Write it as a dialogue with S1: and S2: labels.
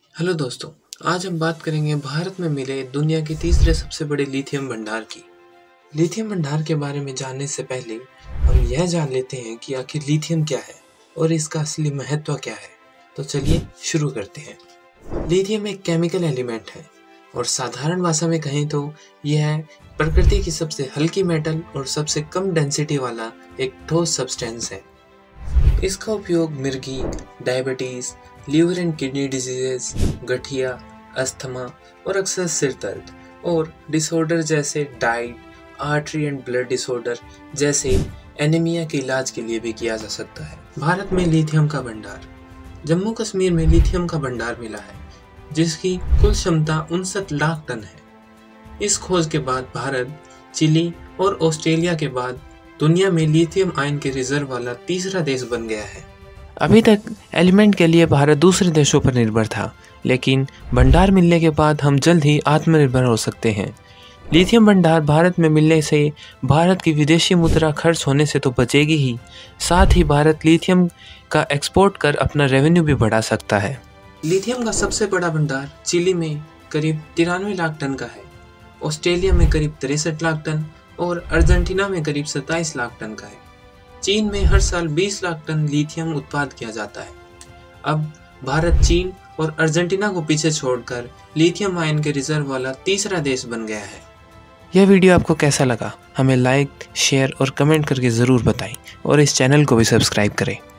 S1: Hello दोस्तों, आज हम बात करेंगे भारत में मिले दुनिया के तीसरे सबसे बड़े लिथियम भंडार की। लिथियम भंडार के बारे में जानने से पहले हम यह जान लेते हैं कि आखिर लिथियम क्या है और इसका असली महत्व क्या है। तो चलिए शुरू करते हैं। लिथियम एक केमिकल एलिमेंट है और साधारण भाषा में कहें तो यह प्रकृति की सबसे हल्की मेटल और सबसे कम डेंसिटी वाला एक ठोस सब्सटेंस है। इसका उपयोग मिर्गी, diabetes, liver and kidney diseases, गठिया, अस्थमा और अक्सर सिर दर्द और डिसऑर्डर जैसे diet, artery and blood disorder जैसे एनीमिया के इलाज के लिए भी किया जा सकता है। भारत में लिथियम का भंडार। जम्मू कश्मीर में लिथियम का भंडार मिला है जिसकी कुल क्षमता 59 लाख टन है। इस खोज के बाद भारत, चिली और ऑस्ट्रेलिया के बाद दुनिया में लिथियम आयन के रिजर्व वाला तीसरा देश बन गया है। अभी तक एलिमेंट के लिए भारत दूसरे देशों पर निर्भर था, लेकिन भंडार मिलने के बाद हम जल्द ही आत्मनिर्भर हो सकते हैं। लिथियम भंडार भारत में मिलने से भारत की विदेशी मुद्रा खर्च होने से तो बचेगी ही, साथ ही भारत लिथियम का एक्सपोर्ट कर अपना रेवेन्यू भी बढ़ा सकता है। लिथियम का सबसे बड़ा भंडार चिली में करीब 93 लाख टन का है, ऑस्ट्रेलिया में करीब 63 लाख टन और अर्जेंटीना में करीब 27 लाख टन का है। चीन में हर साल 20 लाख टन लिथियम उत्पादन किया जाता है। अब भारत चीन और अर्जेंटीना को पीछे छोड़कर लिथियम आयन के रिजर्व वाला तीसरा देश बन गया है। यह वीडियो आपको कैसा लगा? हमें लाइक, शेयर और कमेंट करके ज़रूर बताएं और इस चैनल को भी सब्सक्राइब करें।